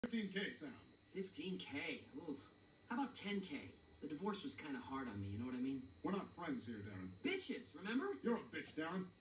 15K, Sam. 15K? Oof. How about 10K? The divorce was kind of hard on me, you know what I mean? We're not friends here, Darren. Bitches, remember? You're a bitch, Darren.